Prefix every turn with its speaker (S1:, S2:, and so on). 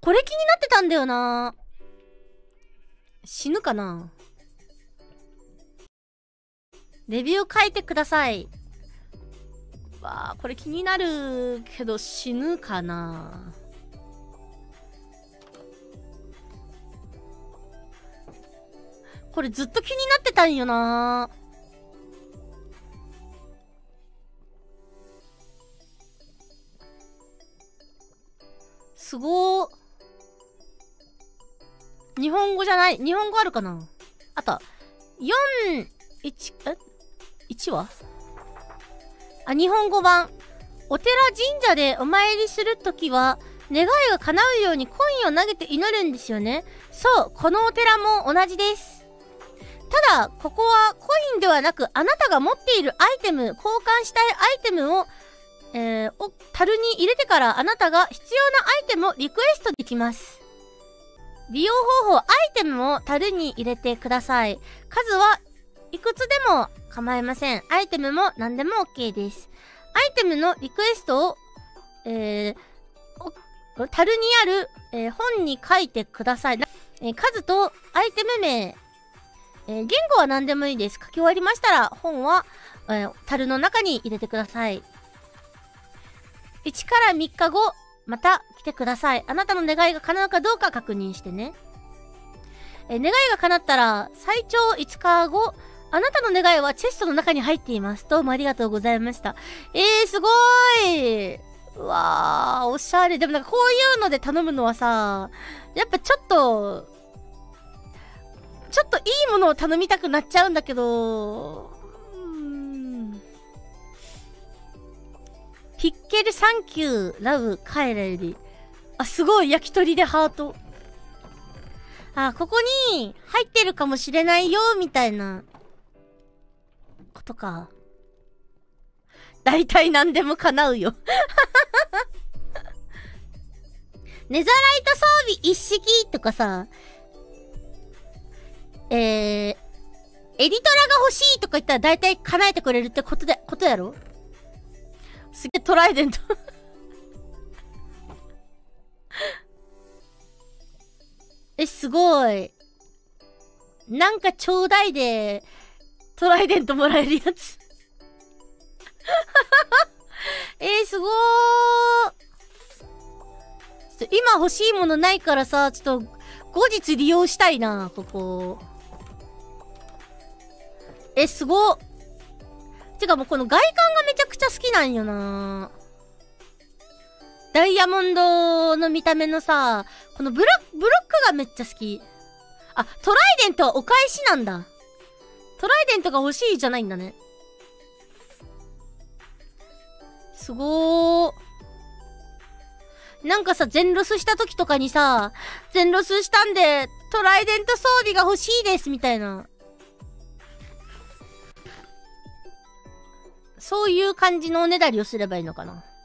S1: これ気になってたんだよな。死ぬかな。レビュー書いてください。わあ、これ気になるけど死ぬかな。これずっと気になってたんよな。すごー。日本語じゃない。日本語あるかな。あと、1はあ、日本語版。お寺神社でお参りするときは、願いが叶うようにコインを投げて祈るんですよね。そう、このお寺も同じです。ただ、ここはコインではなく、あなたが持っているアイテム、交換したいアイテムを、樽に入れてからあなたが必要なアイテムをリクエストできます。利用方法、アイテムを樽に入れてください。数はいくつでも構いません。アイテムも何でも OK です。アイテムのリクエストを、樽にある、本に書いてください。数とアイテム名、言語は何でもいいです。書き終わりましたら、本は、樽の中に入れてください。1から3日後、また来てください。あなたの願いが叶うかどうか確認してね。願いが叶ったら、最長5日後、あなたの願いはチェストの中に入っています。どうもありがとうございました。すごーい。うわー、おしゃれ。でもなんかこういうので頼むのはさ、やっぱちょっといいものを頼みたくなっちゃうんだけど、ピッケルサンキュー、ラブ、カエラより。あ、すごい、焼き鳥でハート。あ、ここに入ってるかもしれないよ、みたいなことか。大体何でも叶うよ。ネザライト装備一式とかさ、エディトラが欲しいとか言ったら大体叶えてくれるってことやろ？すげえトライデント。すごい。なんかちょうだいで、トライデントもらえるやつ。すごー。今欲しいものないからさ、ちょっと、後日利用したいな、ここ。すごっ。てかもうこの外観がめちゃくちゃ好きなんよな。ダイヤモンドの見た目のさ、このブロックがめっちゃ好き。あ、トライデントはお返しなんだ。トライデントが欲しいじゃないんだね。すごー。なんかさ、全ロスした時とかにさ、全ロスしたんで、トライデント装備が欲しいです、みたいな。そういう感じのおねだりをすればいいのかな。